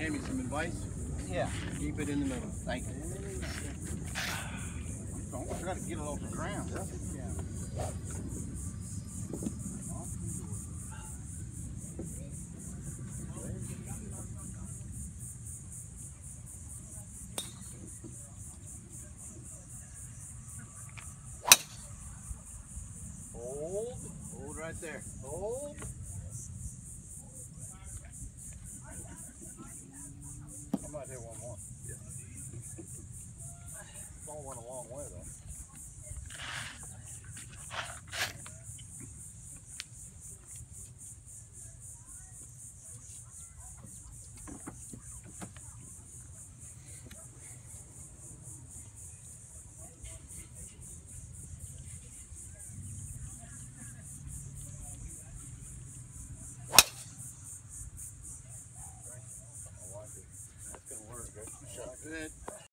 Sammy some advice? Yeah. Keep it in the middle. Thank you. Don't try to get it off the ground. Yeah. Hold. Hold right there. Hold. I might hit one more. Yeah. Ball went a long way though. I like it. That's gonna work. Good. Good.